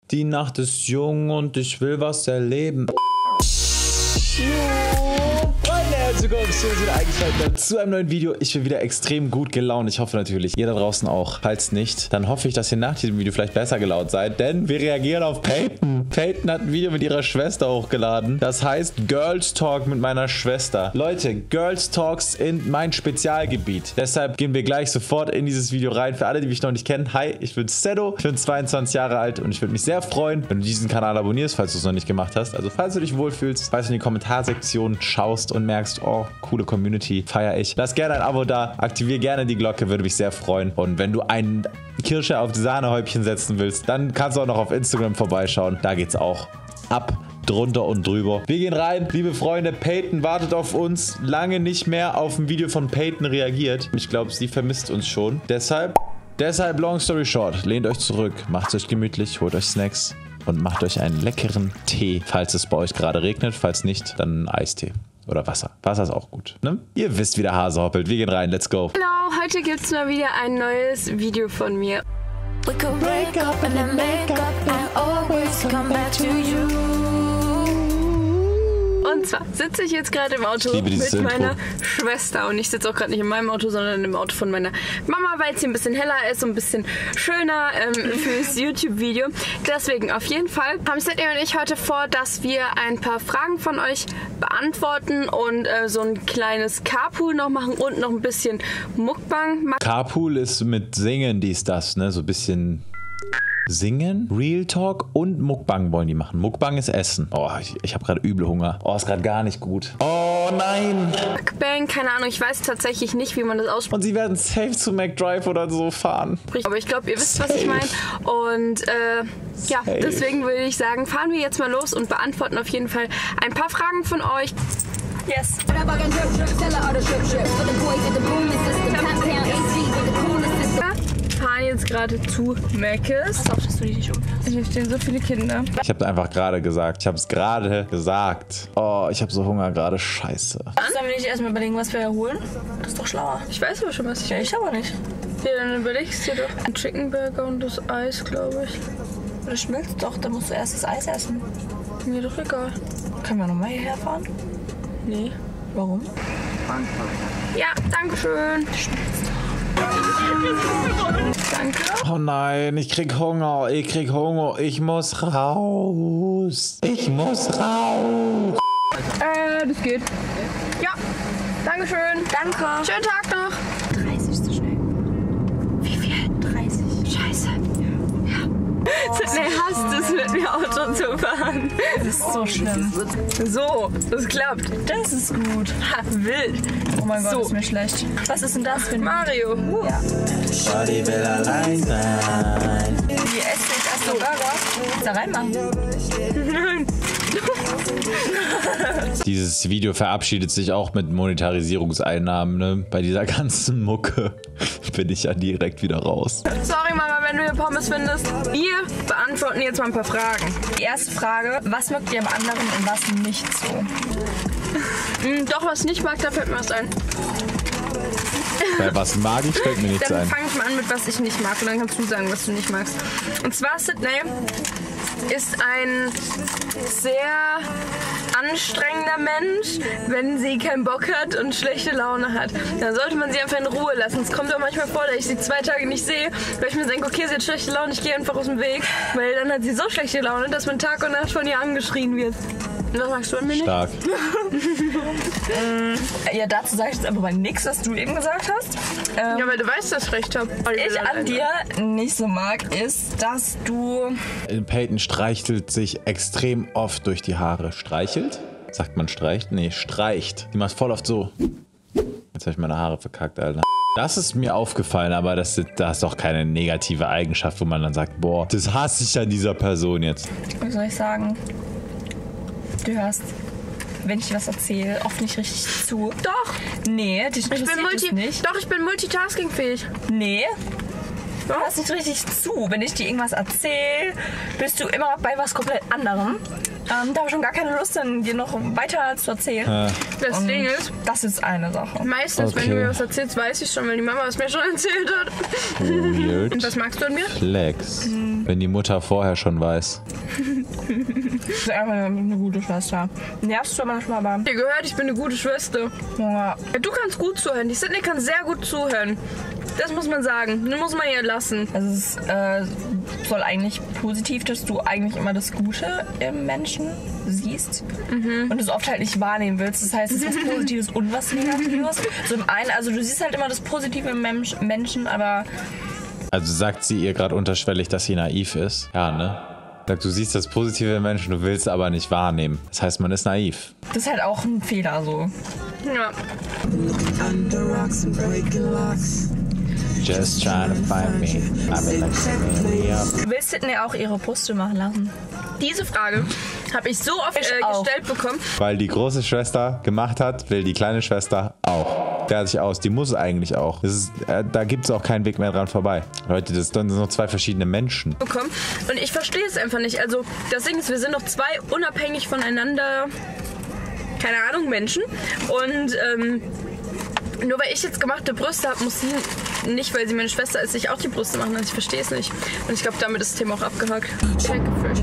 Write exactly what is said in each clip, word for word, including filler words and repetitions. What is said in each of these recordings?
Die Nacht ist jung und ich will was erleben. Freunde, herzlich willkommen eingeschaltet zu einem neuen Video. Ich bin wieder extrem gut gelaunt. Ich hoffe natürlich, ihr da draußen auch. Falls nicht, dann hoffe ich, dass ihr nach diesem Video vielleicht besser gelaunt seid, denn wir reagieren auf Peyton. Peyton hat ein Video mit ihrer Schwester hochgeladen. Das heißt Girls Talk mit meiner Schwester. Leute, Girls Talks in mein Spezialgebiet. Deshalb gehen wir gleich sofort in dieses Video rein. Für alle, die mich noch nicht kennen, hi, ich bin Sedo, ich bin zweiundzwanzig Jahre alt und ich würde mich sehr freuen, wenn du diesen Kanal abonnierst, falls du es noch nicht gemacht hast. Also falls du dich wohlfühlst, falls du in die Kommentarsektion schaust und merkst, oh, coole Community, feiere ich. Lass gerne ein Abo da, aktiviere gerne die Glocke, würde mich sehr freuen. Und wenn du einen Kirsche auf die Sahnehäubchen setzen willst, dann kannst du auch noch auf Instagram vorbeischauen. Da geht's auch ab, drunter und drüber. Wir gehen rein, liebe Freunde. Peyton wartet auf uns. Lange nicht mehr auf ein Video von Peyton reagiert. Ich glaube, sie vermisst uns schon. Deshalb, deshalb, long story short, lehnt euch zurück, macht euch gemütlich, holt euch Snacks und macht euch einen leckeren Tee, falls es bei euch gerade regnet. Falls nicht, dann Eistee. Oder Wasser. Wasser ist auch gut, ne? Ihr wisst, wie der Hase hoppelt. Wir gehen rein. Let's go. Hallo, heute gibt es mal wieder ein neues Video von mir. We could break up and then make up and always come back to you. Und zwar sitze ich jetzt gerade im Auto mit meiner Schwester. Und ich sitze auch gerade nicht in meinem Auto, sondern im Auto von meiner Mama, weil es hier ein bisschen heller ist und ein bisschen schöner ähm, fürs YouTube-Video. Deswegen auf jeden Fall haben Sydney und ich heute vor, dass wir ein paar Fragen von euch beantworten und äh, so ein kleines Carpool noch machen und noch ein bisschen Mukbang machen. Carpool ist mit Singen, dies, das, ne? So ein bisschen... Singen, Real Talk und Mukbang wollen die machen. Mukbang ist Essen. Oh, ich, ich habe gerade übel Hunger. Oh, ist gerade gar nicht gut. Oh nein. Mukbang, keine Ahnung, ich weiß tatsächlich nicht, wie man das ausspricht. Und sie werden safe zu McDrive oder so fahren. Aber ich glaube, ihr wisst, safe. Was ich meine. Und äh, ja, deswegen würde ich sagen, fahren wir jetzt mal los und beantworten auf jeden Fall ein paar Fragen von euch. Yes. Wir fahren jetzt gerade zu Mc's. Pass auf, dass du dich nicht umfährst. Hier stehen so viele Kinder. Ich habe einfach gerade gesagt. Ich habe es gerade gesagt. Oh, ich habe so Hunger gerade. Scheiße. Sollen wir nicht erstmal überlegen, was wir holen? Das ist doch schlauer. Ich weiß aber schon, was ich Ja, ich aber nicht. Ja, dann überlegst du dir doch. Ein Chicken Burger und das Eis, glaube ich. Das schmilzt doch, dann musst du erst das Eis essen. Mir doch egal. Können wir nochmal hierher fahren? Nee. Warum? Ja, danke schön. Danke. Oh nein, ich krieg Hunger. Ich krieg Hunger. Ich muss raus. Ich muss raus. Äh, das geht. Ja, danke schön. Danke. Schönen Tag noch. dreißig ist zu schnell. Wie viel? dreißig. Scheiße. Ja. Sydney hasst es, mit mir Auto zu fahren. Das ist so schlimm. So, das klappt. Das ist gut. Ha, wild. Oh mein Gott, So. ist mir schlecht. Was ist denn das für ein... Mario. Uh. Ja. Shawty will allein sein. Wie esst jetzt erst so Burger? Da reinmachen. Nein. Dieses Video verabschiedet sich auch mit Monetarisierungseinnahmen, ne? Bei dieser ganzen Mucke bin ich ja direkt wieder raus. Sorry, Mama, wenn du hier Pommes findest. Wir beantworten jetzt mal ein paar Fragen. Die erste Frage, was mögt ihr am anderen und was nicht so? Hm, doch, was ich nicht mag, da fällt mir was ein. Bei was mag ich, fällt mir nichts Dann ein. fange ich mal an mit was ich nicht mag und dann kannst du sagen, was du nicht magst. Und zwar Sydney ist ein sehr anstrengender Mensch, wenn sie keinen Bock hat und schlechte Laune hat. Dann sollte man sie einfach in Ruhe lassen. Es kommt auch manchmal vor, dass ich sie zwei Tage nicht sehe, weil ich mir denke, okay, sie hat schlechte Laune, ich gehe einfach aus dem Weg. Weil dann hat sie so schlechte Laune, dass man Tag und Nacht von ihr angeschrien wird. Und was magst du an mir nicht? Stark. Ja, dazu sage ich jetzt einfach mal nichts, was du eben gesagt hast. Ähm, Ja, weil du weißt, dass ich recht habe. was ich an dir nicht so mag, ist, dass du... Peyton streichelt sich extrem oft durch die Haare. Streichelt? Sagt man streicht? Nee, streicht. Die macht voll oft so. Jetzt habe ich meine Haare verkackt, Alter. Das ist mir aufgefallen, aber das, das ist doch keine negative Eigenschaft, wo man dann sagt, boah, das hasse ich an dieser Person jetzt. Was soll ich sagen? Du hörst, wenn ich dir was erzähle, oft nicht richtig zu. Doch, Nee, dich ich bin, interessiert multi es nicht. Doch, ich bin multitaskingfähig. Nee. Du hörst nicht richtig zu. Wenn ich dir irgendwas erzähle, bist du immer bei was komplett anderem. Ähm, da habe ich schon gar keine Lust, dann dir noch weiter zu erzählen. Ja. Das Und Ding ist, das ist eine Sache. meistens, Okay. wenn du mir was erzählst, weiß ich schon, weil die Mama es mir schon erzählt hat. Weird. Und was magst du an mir? Flex. Wenn die Mutter vorher schon weiß. Du bist einfach eine gute Schwester. Nervst du manchmal, aber... Ihr gehört, ich bin eine gute Schwester. Ja, Ja, du kannst gut zuhören. Die Sydney kann sehr gut zuhören. Das muss man sagen. Das muss man ihr lassen. also es äh, soll eigentlich positiv, dass du eigentlich immer das Gute im Menschen siehst und es oft halt nicht wahrnehmen willst. Das heißt, es ist was Positives und was Negatives. So im einen, also du siehst halt immer das Positive im Mensch, Menschen, aber Also sagt sie ihr gerade unterschwellig, dass sie naiv ist? Ja, ne? Sagt, du siehst das Positive im Menschen, du willst aber nicht wahrnehmen. Das heißt, man ist naiv. das ist halt auch ein Fehler so. Ja. Under rocks and breaking locks. Just trying to find me. I've been looking me up. Willst Sydney auch ihre Brüste machen lassen? Diese Frage habe ich so oft Ich äh, auch. gestellt bekommen. Weil die große Schwester gemacht hat, will die kleine Schwester auch. Fertig aus. Die muss eigentlich auch. Das ist, äh, da gibt es auch keinen Weg mehr dran vorbei. Leute, das sind noch zwei verschiedene Menschen. bekommen. Und ich verstehe es einfach nicht. Also das Ding ist, wir sind noch zwei unabhängig voneinander, keine Ahnung, Menschen. Und ähm, nur weil ich jetzt gemachte Brüste habe, muss sie nicht, weil sie meine Schwester ist, sich auch die Brüste machen. Also ich verstehe es nicht. Und ich glaube, damit ist das Thema auch abgehakt. Check fresh.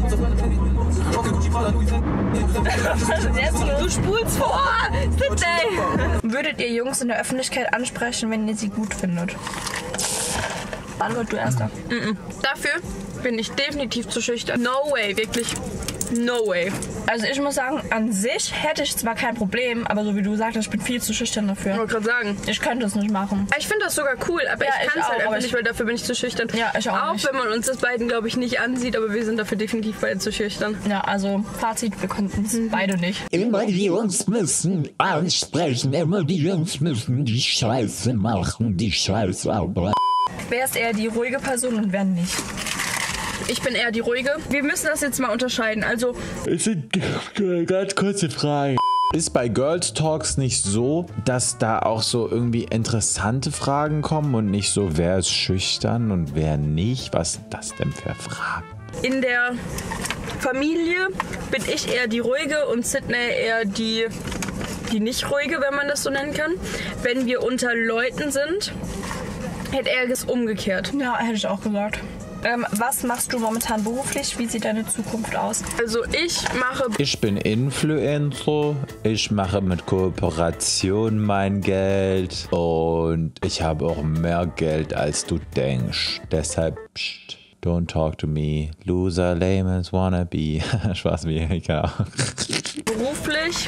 Du spulst vor! Sydney! Würdet ihr Jungs in der Öffentlichkeit ansprechen, wenn ihr sie gut findet? Antwort du erster. Dafür bin ich definitiv zu schüchtern. No way, wirklich. No way. Also ich muss sagen, an sich hätte ich zwar kein Problem, aber so wie du sagtest, ich bin viel zu schüchtern Ich dafür. wollte gerade sagen. Ich könnte es nicht machen. Ich finde das sogar cool, aber Ja, ich ich kann es auch, halt aber einfach ich- nicht, weil dafür bin ich zu schüchtern. Ja, ich auch Auch nicht. wenn man uns das beiden, glaube ich, nicht ansieht, aber wir sind dafür definitiv beide zu schüchtern. Ja, also Fazit, wir konnten es beide nicht. Immer die Jungs müssen ansprechen, immer die Jungs müssen die Scheiße machen, die Scheiße aber. Wer ist eher die ruhige Person und wer nicht? Ich bin eher die ruhige. Wir müssen das jetzt mal unterscheiden. Also, Es sind ganz kurze Fragen. Ist bei Girls Talks nicht so, dass da auch so irgendwie interessante Fragen kommen und nicht so, wer ist schüchtern und wer nicht? Was sind das denn für Fragen? in der Familie bin ich eher die ruhige und Sydney eher die, die nicht ruhige, wenn man das so nennen kann. Wenn wir unter Leuten sind, hätte er es umgekehrt. Ja, hätte ich auch gesagt. Ähm, was machst du momentan beruflich? Wie sieht deine Zukunft aus? Also ich mache Ich bin Influencer, ich mache mit Kooperation mein Geld und ich habe auch mehr Geld als du denkst. Deshalb, pst, don't talk to me, loser, lame as wannabe. Spaß mir, egal. beruflich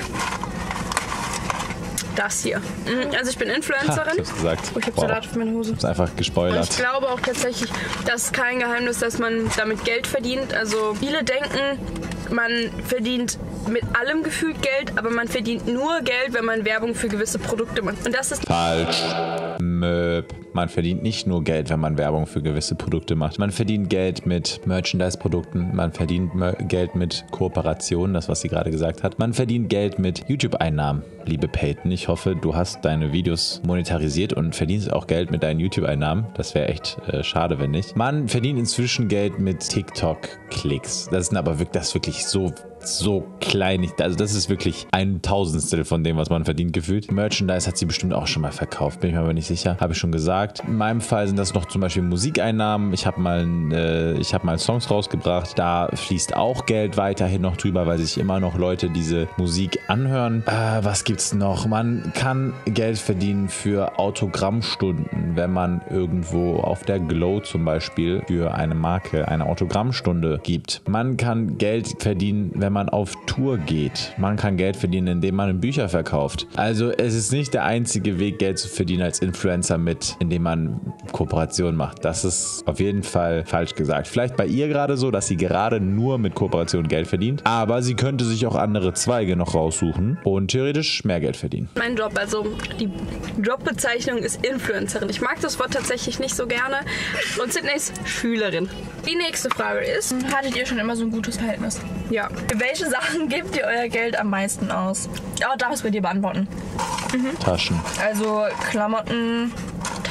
das hier. Mhm, Also ich bin Ha, Influencerin. ich hab's gesagt. Oh, ich habe Wow. Salat auf meiner Hose. Ich hab's einfach Und gespoilert. ich glaube auch tatsächlich, das ist kein Geheimnis, dass man damit Geld verdient. Also viele denken, man verdient mit allem gefühlt Geld, aber man verdient nur Geld, wenn man Werbung für gewisse Produkte macht. Und das ist Falsch. Möb. Man verdient nicht nur Geld, wenn man Werbung für gewisse Produkte macht. Man verdient Geld mit Merchandise-Produkten. Man verdient Mer- Geld mit Kooperationen, das, was sie gerade gesagt hat. Man verdient Geld mit YouTube-Einnahmen. Liebe Peyton, ich hoffe, du hast deine Videos monetarisiert und verdienst auch Geld mit deinen YouTube-Einnahmen. Das wäre echt äh, schade, wenn nicht. Man verdient inzwischen Geld mit TikTok-Klicks. Das sind aber wirklich, das ist wirklich so, so klein. Also das ist wirklich ein Tausendstel von dem, was man verdient gefühlt. Merchandise hat sie bestimmt auch schon mal verkauft, bin ich mir aber nicht sicher. Habe ich schon gesagt. In meinem Fall sind das noch zum Beispiel Musikeinnahmen. Ich habe mal, äh, ich habe mal Songs rausgebracht. Da fließt auch Geld weiterhin noch drüber, weil sich immer noch Leute diese Musik anhören. Äh, was gibt's noch? Man kann Geld verdienen für Autogrammstunden, wenn man irgendwo auf der Glow zum Beispiel für eine Marke eine Autogrammstunde gibt. Man kann Geld verdienen, wenn man auf Tour geht. Man kann Geld verdienen, indem man Bücher verkauft. Also es ist nicht der einzige Weg, Geld zu verdienen als Influencer mit, indem man Kooperationen macht. Das ist auf jeden Fall falsch gesagt. Vielleicht bei ihr gerade so, dass sie gerade nur mit Kooperationen Geld verdient, aber sie könnte sich auch andere Zweige noch raussuchen und theoretisch mehr Geld verdienen. mein Job. Also die Jobbezeichnung ist Influencerin. Ich mag das Wort tatsächlich nicht so gerne. Und Sydney ist Schülerin. Die nächste Frage ist, Hattet ihr schon immer so ein gutes Verhältnis? ja, Für welche Sachen gebt ihr euer Geld am meisten aus? Ja, darf ich es bei dir beantworten. Taschen. Also Klamotten,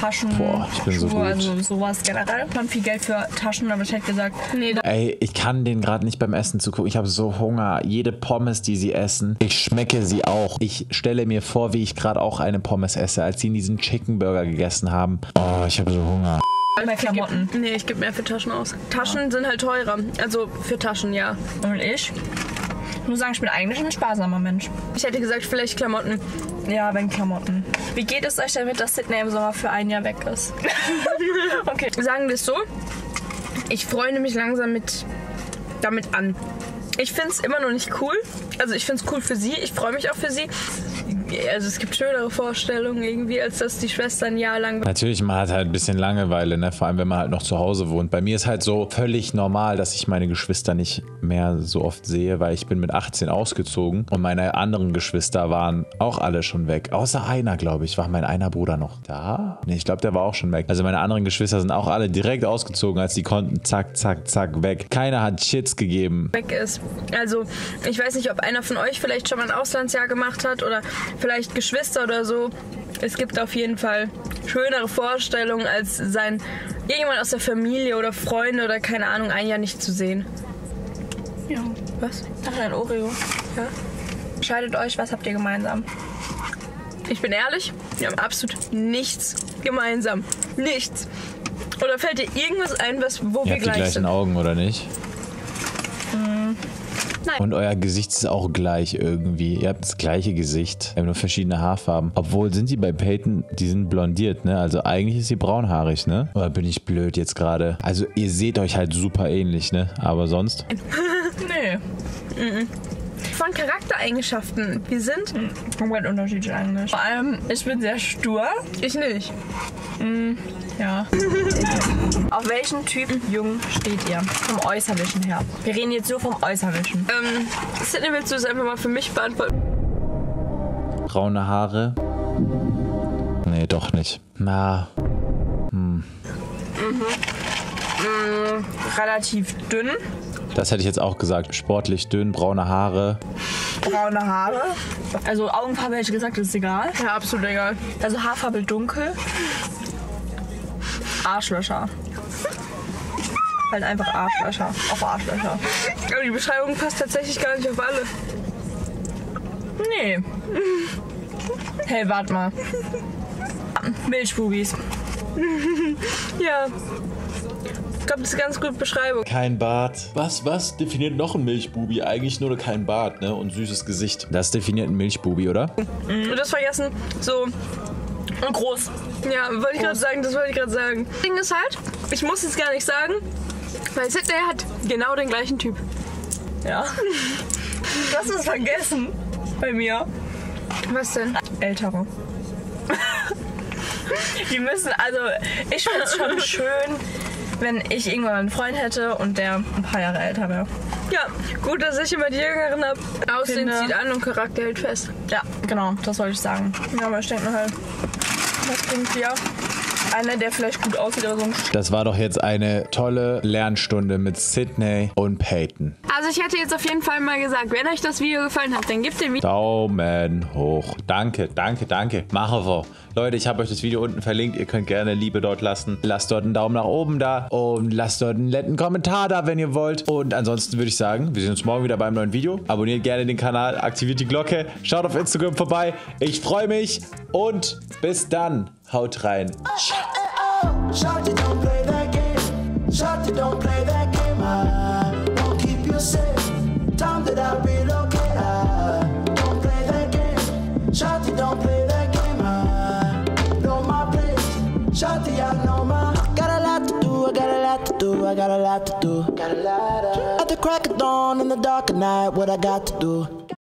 Taschen, Boah, ich bin so Schuhe, gut. also sowas generell. Man viel Geld für Taschen, aber ich hätte gesagt, nee, da Ey, ich kann denen gerade nicht beim Essen zugucken. Ich habe so Hunger. Jede Pommes, die sie essen, ich schmecke sie auch. Ich stelle mir vor, wie ich gerade auch eine Pommes esse, als sie in diesen Chicken Burger gegessen haben. Oh, ich habe so Hunger. mehr Klamotten. Nee, ich gebe mehr für Taschen aus. Taschen ja. sind halt teurer. Also für Taschen, ja. Und ich? Ich muss sagen, ich bin eigentlich ein sparsamer Mensch. Ich hätte gesagt, vielleicht Klamotten. Ja, wenn Klamotten. Wie geht es euch damit, dass Sydney im Sommer für ein Jahr weg ist? Okay. Sagen wir es so. Ich freue mich langsam mit damit an. Ich finde es immer noch nicht cool. Also ich finde es cool für sie. Ich freue mich auch für sie. Also es gibt schönere Vorstellungen irgendwie, als dass die Schwester ein Jahr lang... Natürlich, man hat halt ein bisschen Langeweile, ne? Vor allem, wenn man halt noch zu Hause wohnt. Bei mir ist halt so völlig normal, dass ich meine Geschwister nicht mehr so oft sehe, weil ich bin mit achtzehn ausgezogen und meine anderen Geschwister waren auch alle schon weg. Außer einer, glaube ich. War mein einer Bruder noch da? Ne, ich glaube, der war auch schon weg. Also meine anderen Geschwister sind auch alle direkt ausgezogen, als die konnten. Zack, zack, zack, weg. Keiner hat Shits gegeben. Weg ist. Also ich weiß nicht, ob einer von euch vielleicht schon mal ein Auslandsjahr gemacht hat oder vielleicht Geschwister oder so. Es gibt auf jeden Fall schönere Vorstellungen, als sein irgendjemand aus der Familie oder Freunde oder keine Ahnung ein Jahr nicht zu sehen. Ja. Was? Ach, ein Oreo. Ja. Entscheidet euch, was habt ihr gemeinsam? Ich bin ehrlich, wir haben absolut nichts gemeinsam. Nichts. Oder fällt dir irgendwas ein, was, wo Ihr wir habt die gleich gleichen sind? Augen, oder nicht? Hm. Nein. Und euer Gesicht ist auch gleich irgendwie. Ihr habt das gleiche Gesicht. Wir haben nur verschiedene Haarfarben. Obwohl sind die bei Peyton, die sind blondiert, ne? Also eigentlich ist sie braunhaarig, ne? Oder bin ich blöd jetzt gerade? Also ihr seht euch halt super ähnlich, ne? Aber sonst? Nee. Mhm. Von Charaktereigenschaften. Wir sind komplett unterschiedlich eigentlich. Vor allem, ich bin sehr stur. Ich nicht. Mhm. Ja. Auf welchen Typ Jungen steht ihr? Vom Äußerlichen her. Wir reden jetzt nur vom Äußerlichen. Ähm, Sydney, willst du es einfach mal für mich beantworten? Braune Haare? Nee, doch nicht. Na. Hm. Mhm. Mhm. Relativ dünn. Das hätte ich jetzt auch gesagt. Sportlich dünn, braune Haare. Braune Haare. Also Augenfarbe hätte ich gesagt, das ist egal. Ja, absolut egal. Also Haarfarbe dunkel. Arschlöcher. Halt einfach Arschlöcher. Auf Arschlöcher. Aber die Beschreibung passt tatsächlich gar nicht auf alle. Nee. Hey, warte mal. Milchbubis. Ja. Ich glaube, das ist eine ganz gute Beschreibung. Kein Bart. Was, was definiert noch ein Milchbubi? Eigentlich nur kein Bart, ne? Und süßes Gesicht. Das definiert ein Milchbubi, oder? Mhm. Und das vergessen, so... Und groß. Ja, wollte ich gerade sagen, das wollte ich gerade sagen. Das Ding ist halt, ich muss es gar nicht sagen, weil Sydney hat genau den gleichen Typ. Ja. Du hast es vergessen. Bei mir. Was denn? Ältere. Die müssen, also, ich finde es schon schön, wenn ich irgendwann einen Freund hätte und der ein paar Jahre älter wäre. Ja, gut, dass ich immer die Jüngeren habe. Aussehen Finde- zieht an und Charakter hält fest. Ja, genau, das wollte ich sagen. Ja, aber ich denke mir halt, was bringt dir? Einer, der vielleicht gut aussieht, aber so ein Das war doch jetzt eine tolle Lernstunde mit Sydney und Peyton. Also ich hätte jetzt auf jeden Fall mal gesagt, wenn euch das Video gefallen hat, dann gebt dem Video... Daumen hoch. Danke, danke, danke. Machen wir. Leute, ich habe euch das Video unten verlinkt. Ihr könnt gerne Liebe dort lassen. Lasst dort einen Daumen nach oben da und lasst dort einen netten Kommentar da, wenn ihr wollt. Und ansonsten würde ich sagen, wir sehen uns morgen wieder beim neuen Video. Abonniert gerne den Kanal, aktiviert die Glocke, schaut auf Instagram vorbei. Ich freue mich und bis dann. Haut rein. Shawty, don't play that game. Shawty, don't play that game. I won't keep you safe. Time that I'll relocate. I don't play that game. Shawty, don't play that game. I know my place. Shawty, I know my. Got a lot to do. I got a lot to do. I got a lot to do. Got a lot of. At the crack of dawn in the dark of night, what I got to do.